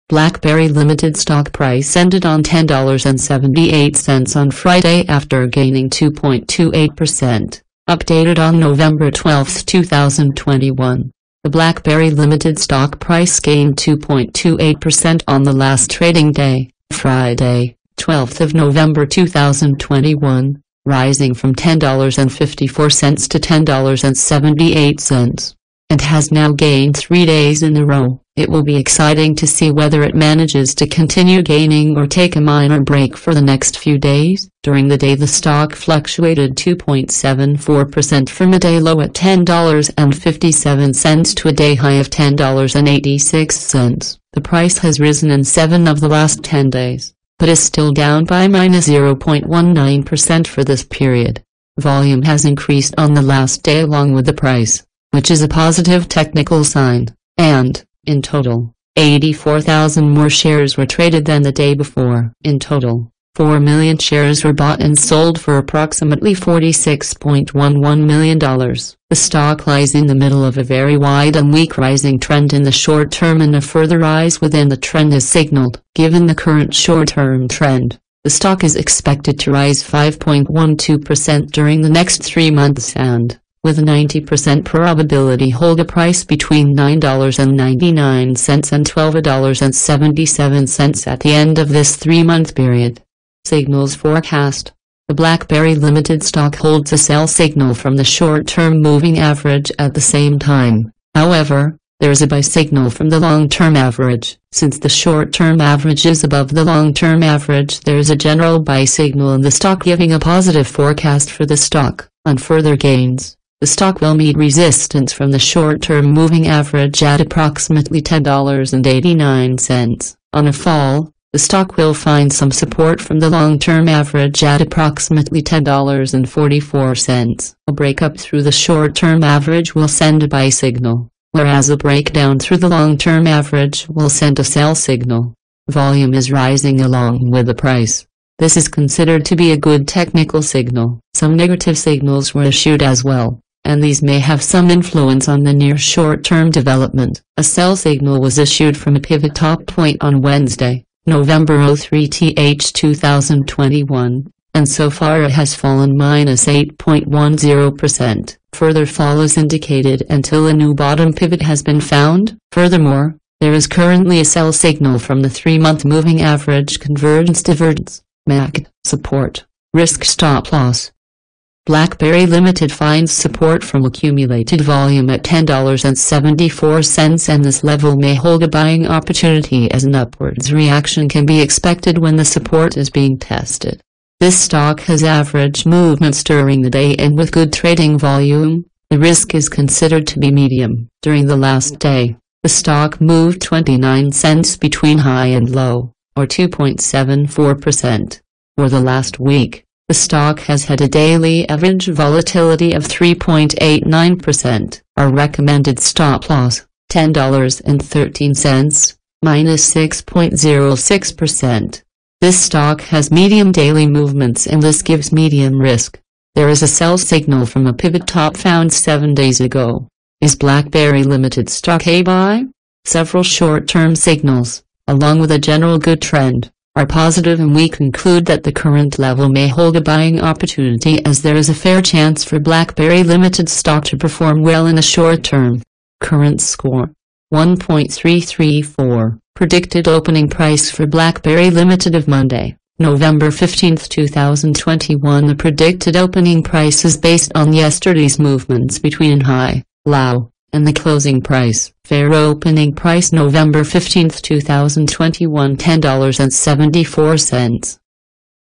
BlackBerry Limited stock price ended on $10.78 on Friday after gaining 2.28%, updated on November 12, 2021. The BlackBerry Limited stock price gained 2.28% on the last trading day, Friday, 12th of November 2021, rising from $10.54 to $10.78, and has now gained 3 days in a row. It will be exciting to see whether it manages to continue gaining or take a minor break for the next few days. During the day, the stock fluctuated 2.74% from a day low at $10.57 to a day high of $10.86. The price has risen in 7 of the last 10 days, but is still down by -0.19% for this period. Volume has increased on the last day along with the price, which is a positive technical sign, and, in total, 84,000 more shares were traded than the day before. In total, 4 million shares were bought and sold for approximately $46.11 million. The stock lies in the middle of a very wide and weak rising trend in the short term, and a further rise within the trend is signaled. Given the current short-term trend, the stock is expected to rise 5.12% during the next 3 months and, with a 90% probability, hold a price between $9.99 and $12.77 at the end of this 3-month period. Signals forecast. The BlackBerry Limited stock holds a sell signal from the short-term moving average at the same time. However, there is a buy signal from the long-term average. Since the short-term average is above the long-term average, there is a general buy signal in the stock, giving a positive forecast for the stock. On further gains, the stock will meet resistance from the short-term moving average at approximately $10.89. On a fall, the stock will find some support from the long-term average at approximately $10.44. A breakup through the short-term average will send a buy signal, whereas a breakdown through the long-term average will send a sell signal. Volume is rising along with the price. This is considered to be a good technical signal. Some negative signals were issued as well, and these may have some influence on the near short-term development. A sell signal was issued from a pivot top point on Wednesday, November 03, 2021, and so far it has fallen -8.10%. Further fall is indicated until a new bottom pivot has been found. Furthermore, there is currently a sell signal from the 3-month moving average convergence divergence, MACD, support, risk stop loss. BlackBerry Limited finds support from accumulated volume at $10.74, and this level may hold a buying opportunity as an upwards reaction can be expected when the support is being tested. This stock has average movements during the day, and with good trading volume, the risk is considered to be medium. During the last day, the stock moved 29 cents between high and low, or 2.74%. For the last week, the stock has had a daily average volatility of 3.89%. Our recommended stop loss, $10.13, -6.06%. This stock has medium daily movements, and this gives medium risk. There is a sell signal from a pivot top found 7 days ago. Is BlackBerry Limited stock a buy? Several short-term signals, along with a general good trend, are positive, and we conclude that the current level may hold a buying opportunity, as there is a fair chance for BlackBerry Limited stock to perform well in the short term. Current score, 1.334. Predicted opening price for BlackBerry Limited of Monday, November 15, 2021. The predicted opening price is based on yesterday's movements between high, low, and the closing price. Fair opening price November 15, 2021, $10.74.